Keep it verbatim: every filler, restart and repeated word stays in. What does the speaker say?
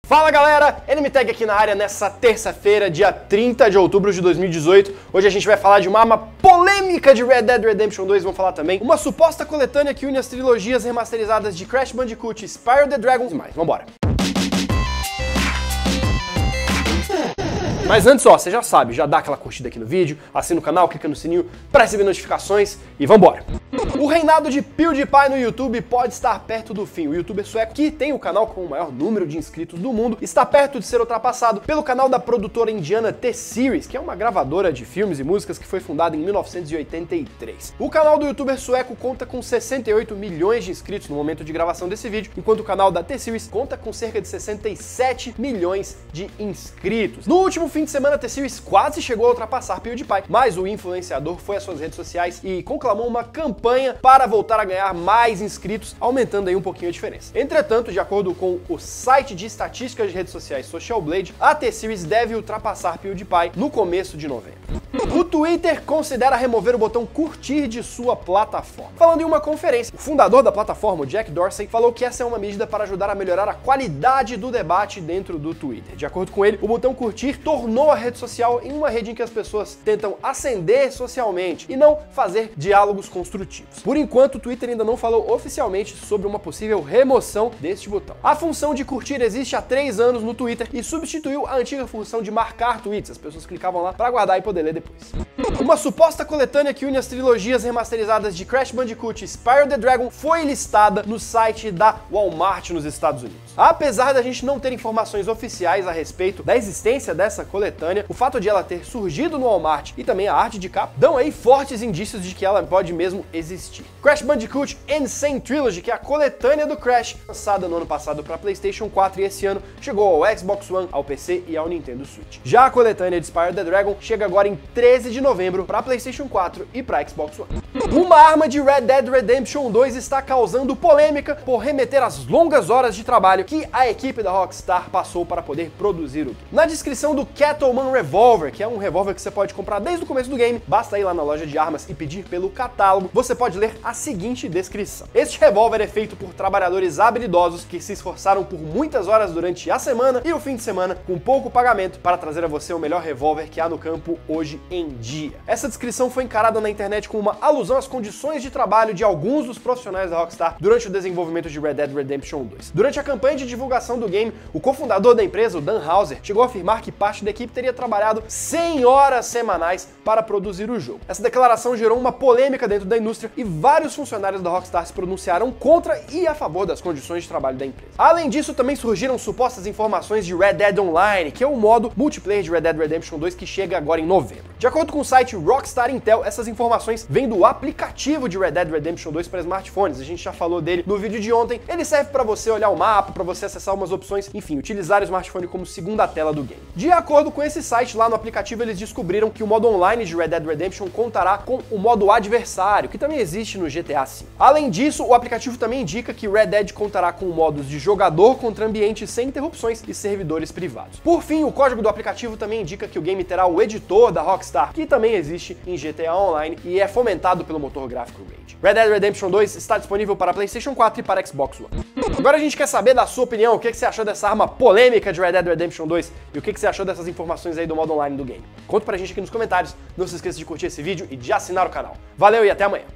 Fala galera, NMTag aqui na área nessa terça-feira, dia trinta de outubro de dois mil e dezoito. Hoje a gente vai falar de uma arma polêmica de Red Dead Redemption dois, vamos falar também uma suposta coletânea que une as trilogias remasterizadas de Crash Bandicoot, Spyro the Dragon e mais. Vambora! Mas antes, ó, você já sabe, já dá aquela curtida aqui no vídeo, assina o canal, clica no sininho pra receber notificações e vambora! O reinado de PewDiePie no YouTube pode estar perto do fim. O youtuber sueco, que tem o canal com o maior número de inscritos do mundo, está perto de ser ultrapassado pelo canal da produtora indiana T-Series, que é uma gravadora de filmes e músicas que foi fundada em mil novecentos e oitenta e três. O canal do youtuber sueco conta com sessenta e oito milhões de inscritos no momento de gravação desse vídeo, enquanto o canal da T-Series conta com cerca de sessenta e sete milhões de inscritos. No último fim de semana, a T-Series quase chegou a ultrapassar PewDiePie, mas o influenciador foi às suas redes sociais e conclamou uma campanha para voltar a ganhar mais inscritos, aumentando aí um pouquinho a diferença. Entretanto, de acordo com o site de estatísticas de redes sociais Social Blade, a T-Series deve ultrapassar PewDiePie no começo de novembro. O Twitter considera remover o botão curtir de sua plataforma. Falando em uma conferência, o fundador da plataforma, o Jack Dorsey, falou que essa é uma medida para ajudar a melhorar a qualidade do debate dentro do Twitter. De acordo com ele, o botão curtir tornou a rede social em uma rede em que as pessoas tentam ascender socialmente e não fazer diálogos construtivos. Por enquanto, o Twitter ainda não falou oficialmente sobre uma possível remoção deste botão. A função de curtir existe há três anos no Twitter e substituiu a antiga função de marcar tweets. As pessoas clicavam lá para guardar e poder ler depois. Uma suposta coletânea que une as trilogias remasterizadas de Crash Bandicoot e Spyro the Dragon foi listada no site da Walmart nos Estados Unidos. Apesar da gente não ter informações oficiais a respeito da existência dessa coletânea, o fato de ela ter surgido no Walmart e também a arte de capa dão aí fortes indícios de que ela pode mesmo existir. Crash Bandicoot Insane Trilogy, que é a coletânea do Crash, lançada no ano passado para PlayStation quatro e esse ano chegou ao Xbox One, ao P C e ao Nintendo Switch. Já a coletânea de Spyro the Dragon chega agora em treze de novembro para PlayStation quatro e para Xbox One. Uma arma de Red Dead Redemption dois está causando polêmica por remeter às longas horas de trabalho que a equipe da Rockstar passou para poder produzir o game. Na descrição do Cattleman Revolver, que é um revólver que você pode comprar desde o começo do game, basta ir lá na loja de armas e pedir pelo catálogo, você pode ler a seguinte descrição. Este revólver é feito por trabalhadores habilidosos que se esforçaram por muitas horas durante a semana e o fim de semana com pouco pagamento para trazer a você o melhor revólver que há no campo hoje em dia. Essa descrição foi encarada na internet como uma alusão às condições de trabalho de alguns dos profissionais da Rockstar durante o desenvolvimento de Red Dead Redemption dois. Durante a campanha de divulgação do game, o cofundador da empresa, o Dan Houser, chegou a afirmar que parte da equipe teria trabalhado cem horas semanais para produzir o jogo. Essa declaração gerou uma polêmica dentro da indústria e vários funcionários da Rockstar se pronunciaram contra e a favor das condições de trabalho da empresa. Além disso, também surgiram supostas informações de Red Dead Online, que é o modo multiplayer de Red Dead Redemption dois que chega agora em novembro. De acordo com o site Rockstar Intel, essas informações vêm do aplicativo de Red Dead Redemption dois para smartphones. A gente já falou dele no vídeo de ontem. Ele serve para você olhar o mapa, para você acessar umas opções, enfim, utilizar o smartphone como segunda tela do game. De acordo com esse site, lá no aplicativo eles descobriram que o modo online de Red Dead Redemption contará com o modo adversário, que também existe no G T A cinco. Além disso, o aplicativo também indica que Red Dead contará com modos de jogador contra ambientes sem interrupções e servidores privados. Por fim, o código do aplicativo também indica que o game terá o editor da Rockstar, que também existe em G T A Online e é fomentado pelo motor gráfico Rage. Red Dead Redemption dois está disponível para PlayStation quatro e para Xbox One. Agora a gente quer saber da sua opinião, o que você achou dessa arma polêmica de Red Dead Redemption dois e o que você achou dessas informações aí do modo online do game. Conta pra gente aqui nos comentários, não se esqueça de curtir esse vídeo e de assinar o canal. Valeu e até amanhã!